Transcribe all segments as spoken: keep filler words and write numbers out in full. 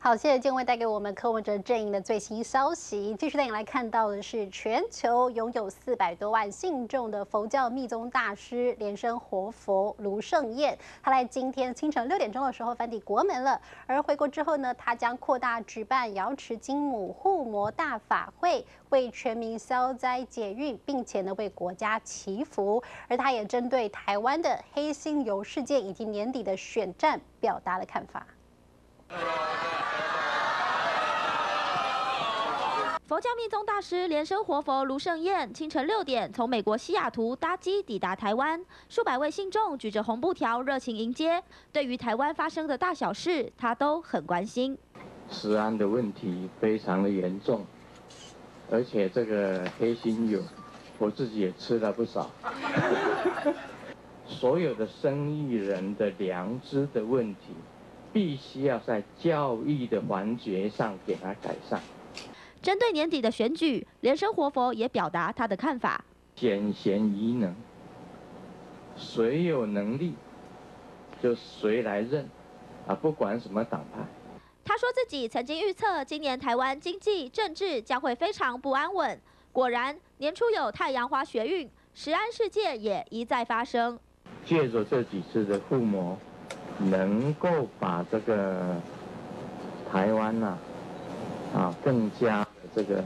好，谢谢建伟带给我们柯文哲阵营的最新消息。继续带你来看到的是，全球拥有四百多万信众的佛教密宗大师莲生活佛卢胜彦，他在今天清晨六点钟的时候返抵国门了。而回国之后呢，他将扩大举办瑶池金母护摩大法会，为全民消灾解运，并且呢为国家祈福。而他也针对台湾的黑心油事件以及年底的选战表达了看法。 佛教密宗大师莲生活佛卢胜彦清晨六点从美国西雅图搭机抵达台湾，数百位信众举着红布条热情迎接。对于台湾发生的大小事，他都很关心。 食安的问题非常的严重，而且这个黑心油，我自己也吃了不少。所有的生意人的良知的问题，必须要在教育的环节上给它改善。 针对年底的选举，莲生活佛也表达他的看法： 贤贤宜能，谁有能力就谁来任，啊，不管什么党派。 他说自己曾经预测今年台湾经济政治将会非常不安稳，果然年初有太阳花学运，食安事件也一再发生。 借着这几次的护摩，能够把这个台湾呐、啊，啊，更加。 这个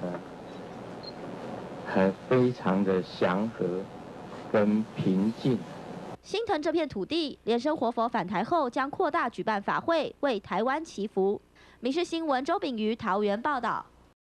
很非常的祥和跟平静。 心疼这片土地，莲生活佛返台后将扩大举办法会，为台湾祈福。民视新闻周炳瑜桃园报道。